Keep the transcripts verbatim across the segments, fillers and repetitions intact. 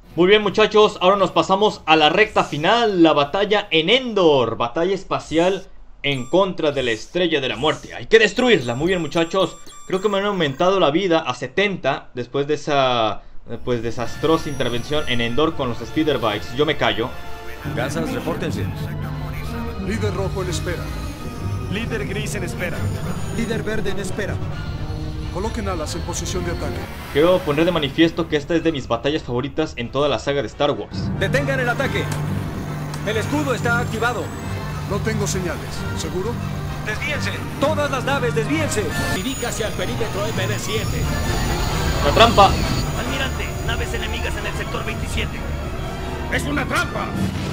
Muy bien, muchachos, ahora nos pasamos a la recta final, la batalla en Endor, batalla espacial en contra de la Estrella de la Muerte. Hay que destruirla. Muy bien, muchachos, creo que me han aumentado la vida a setenta después de esa pues desastrosa intervención en Endor con los Speeder Bikes. Yo me callo. Casas, repórtense. Líder rojo en espera. Líder gris en espera. Líder verde en espera. Coloquen alas en posición de ataque. Quiero poner de manifiesto que esta es de mis batallas favoritas en toda la saga de Star Wars. ¡Detengan el ataque! El escudo está activado. No tengo señales. ¿Seguro? ¡Desvíense! ¡Todas las naves, desvíense! Diríjase al perímetro M D siete. ¡La trampa! Almirante, naves enemigas en el sector veintisiete. ¡Es una trampa!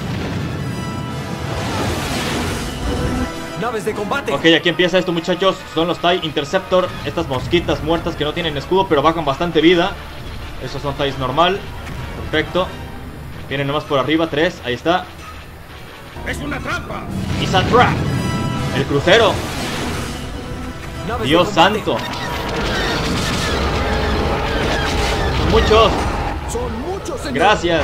¡Naves de combate! Ok, aquí empieza esto, muchachos. Son los TIE Interceptor. Estas mosquitas muertas que no tienen escudo, pero bajan bastante vida. Estos son TIEs normal. Perfecto. Vienen nomás por arriba, tres. Ahí está. ¡Es una trampa! It's a trap. El crucero. Naves Dios de combate. santo. Muchos. Son muchos, señor. Gracias.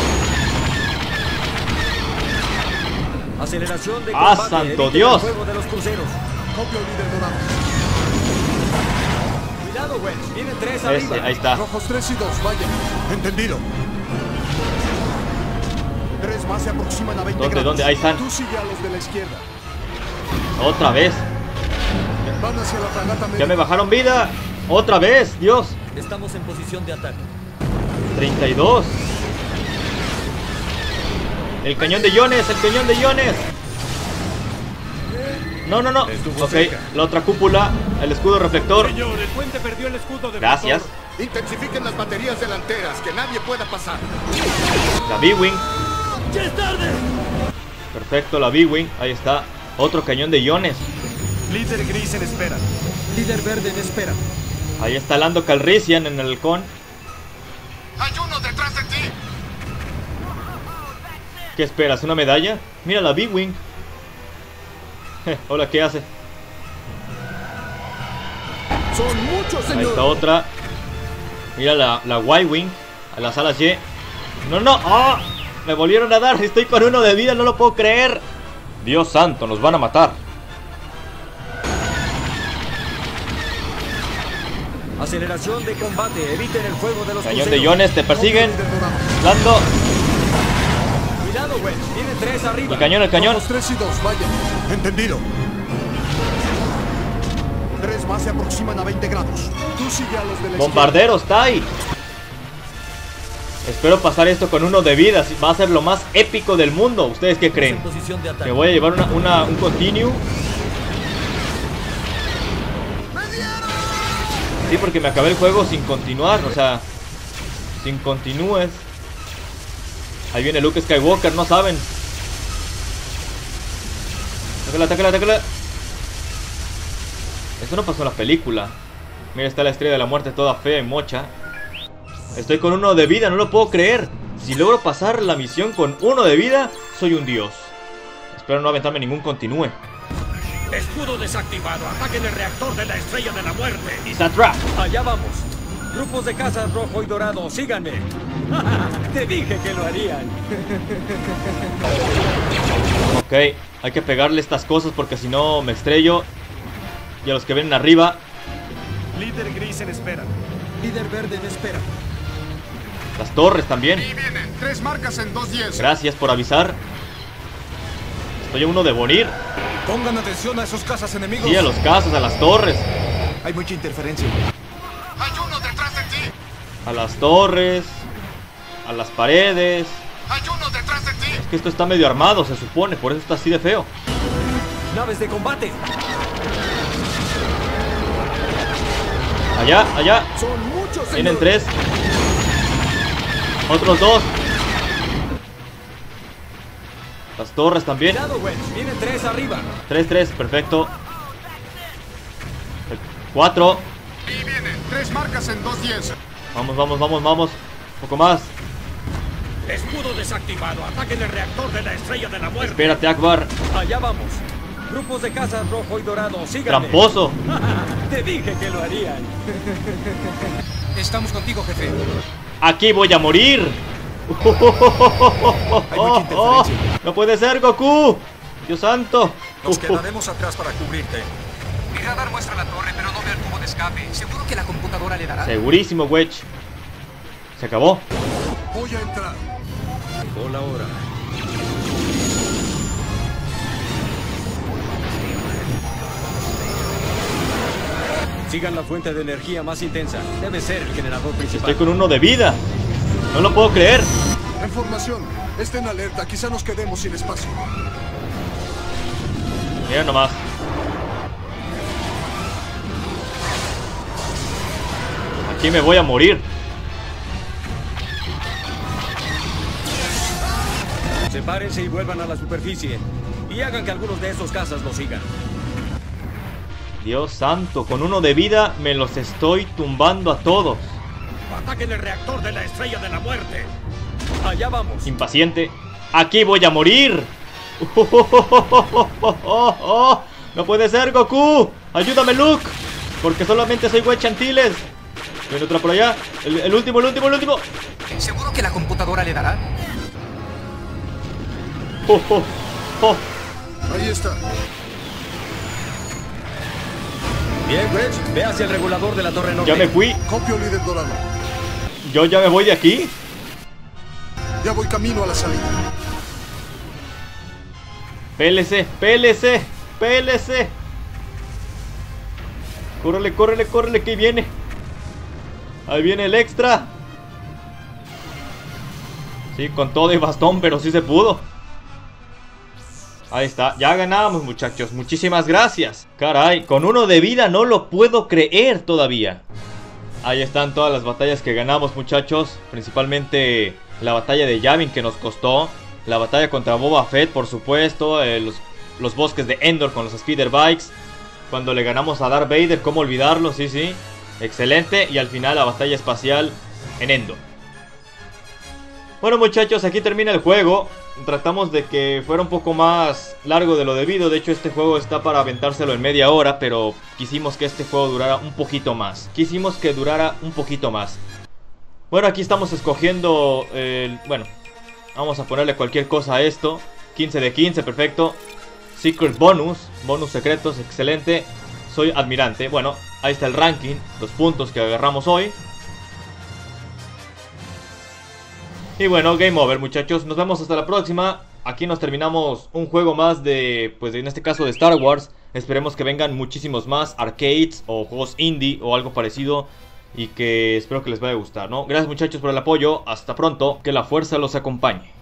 Aceleración de ¡Ah, combate. santo Eviten Dios! el fuego de los cruceros. Copio, líder dorado. Cuidado, güey. Vienen tres Ese, arriba. ahí está. Rojos tres y dos, vayan. Entendido. Tres más se aproximan a veinte ¿Dónde, grados. dónde? Ahí están. Tú sigue a los de la izquierda. Otra vez. Van hacia la fragata Ya médica. me bajaron vida. Otra vez, Dios. Estamos en posición de ataque. treinta y dos. El cañón de iones, el cañón de iones. No, no, no. Estuvo Ok, cerca. la otra cúpula, el escudo reflector. Señor, el puente perdió el escudo de Gracias. Intensifiquen las baterías delanteras, que nadie pueda pasar. La B-Wing. ¡Ya es tarde! Perfecto, la B-Wing. Ahí está. Otro cañón de iones. Líder gris en espera. Líder verde en espera. Ahí está Lando Calrissian en el halcón. Hay uno detrás de ti. ¿Qué esperas? ¿Una medalla? Mira la B-Wing. Hola, ¿qué hace? Son muchos, Ahí señor. está otra. Mira la, la Y-Wing. A las alas Y. No, no. ¡Oh! Me volvieron a dar. Estoy con uno de vida. No lo puedo creer. Dios santo, nos van a matar. Aceleración de combate. Eviten el fuego de los Cañón cruceros. de iones, te persiguen. Líder dorado. Lando. Cuidado, güey. Vienen tres arriba. El cañón, el cañón. Rojos tres y dos, vayan. Entendido. Tres más se aproximan a veinte grados. Tú sigue a los de la Bombarderos, TIE. Espero pasar esto con uno de vida. Va a ser lo más épico del mundo. ¿Ustedes qué creen? En posición de ataque. Me voy a llevar una, una, un continue. Sí, porque me acabé el juego sin continuar. O sea, sin continúes. Ahí viene Luke Skywalker, no saben. Atácala, atácala, atácala. Esto no pasó en la película. Mira, está la Estrella de la Muerte toda fea y mocha. Estoy con uno de vida, no lo puedo creer. Si logro pasar la misión con uno de vida, soy un dios. Espero no aventarme ningún continúe. Escudo desactivado. Ataquen el reactor de la Estrella de la Muerte. It's a trap. Allá vamos. Grupos de casas rojo y dorado, síganme. Te dije que lo harían. Ok, hay que pegarle estas cosas porque si no me estrello. Y a los que vienen arriba. Líder gris en espera. Líder verde en espera. Las torres también. Y vienen. Tres marcas en dos diez. Gracias por avisar. Estoy a uno de morir. Pongan atención a esos cazas enemigos. Sí, a los casos, a las torres. Hay mucha interferencia. Hay uno detrás de ti. A las torres. A las paredes. Hay uno detrás de ti. Es que esto está medio armado, se supone. Por eso está así de feo. Naves de combate. Allá, allá. Son muchos, señor. Vienen tres. Otros dos. Las torres también. Cuidado, güey. Vienen tres arriba. Tres, tres, perfecto. Cuatro. Y vienen. Tres marcas en dos diez. Vamos, vamos, vamos, vamos. Un poco más. Escudo desactivado. Ataquen el reactor de la Estrella de la Muerte. Espérate, Akbar. Allá vamos. Grupos de casas rojo y dorado, síganme. Tramposo. Te dije que lo harían. Estamos contigo, jefe. Aquí voy a morir. Hay mucha interferencia. ¡No puede ser, Goku! ¡Dios santo! Nos quedaremos atrás para cubrirte. Mi radar muestra la torre, pero no veo el tubo de escape. ¿Seguro que la computadora le dará? Segurísimo, Wedge. Se acabó. Voy a entrar. Llegó la hora. Sigan la fuente de energía más intensa. Debe ser el generador principal. Estoy con uno de vida. No lo puedo creer. En formación. Estén alerta. Quizá nos quedemos sin espacio. Mira nomás. Aquí me voy a morir. Sepárense y vuelvan a la superficie. Y hagan que algunos de esos cazas lo sigan. Dios santo, con uno de vida me los estoy tumbando a todos. ¡Ataquen el reactor de la Estrella de la Muerte! Allá vamos. Impaciente. Aquí voy a morir. No puede ser, Goku. Ayúdame, Luke. Porque solamente soy Wedge Antilles. Viene otra por allá. El, el último, el último, el último. ¿Seguro que la computadora le dará? Oh, oh, oh. Ahí está. Bien, Wedge. Ve hacia el regulador de la torre norte. Ya me fui. Copio, líder dorado. Yo ya me voy de aquí. Ya voy camino a la salida. P L C, P L C, P L C. Córrele, córrele, córrele, que ahí viene. Ahí viene el extra. Sí, con todo y bastón, pero sí se pudo. Ahí está, ya ganamos, muchachos. Muchísimas gracias. Caray, con uno de vida no lo puedo creer todavía. Ahí están todas las batallas que ganamos, muchachos. Principalmente la batalla de Yavin, que nos costó. La batalla contra Boba Fett, por supuesto. eh, los, los bosques de Endor con los Speeder Bikes. Cuando le ganamos a Darth Vader, ¿cómo olvidarlo? Sí, sí. Excelente. Y al final la batalla espacial en Endor. Bueno, muchachos, aquí termina el juego. Tratamos de que fuera un poco más largo de lo debido. De hecho, este juego está para aventárselo en media hora, pero quisimos que este juego durara un poquito más. Quisimos que durara un poquito más. Bueno, aquí estamos escogiendo el... Bueno, vamos a ponerle cualquier cosa a esto. quince de quince, perfecto. Secret bonus, bonus secretos, excelente. Soy admirante. Bueno, ahí está el ranking, los puntos que agarramos hoy. Y bueno, game over, muchachos. Nos vemos hasta la próxima. Aquí nos terminamos un juego más de, pues en este caso de Star Wars. Esperemos que vengan muchísimos más arcades o juegos indie o algo parecido. Y que espero que les vaya a gustar, ¿no? Gracias, muchachos, por el apoyo. Hasta pronto. Que la fuerza los acompañe.